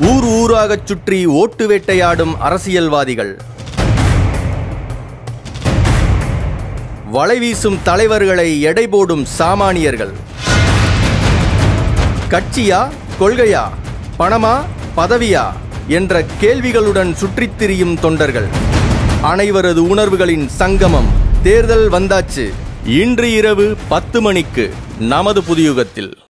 ஊர் ஊராகச் சுற்றி ஓட்டு வேட்டையாடும் அரசியல்வாதிகள், வலைவீசும் தலைவர்களை எடை போடும் சாமானியர்கள், கட்சியா கொள்கையா, பணமா பதவியா என்ற கேள்விகளுடன் சுற்றித் திரியும் தொண்டர்கள், அனைவரது உணர்வுகளின் சங்கமம். தேர்தல் வந்தாச்சு. இன்று இரவு 10 மணிக்கு நமது புதியுகத்தில்.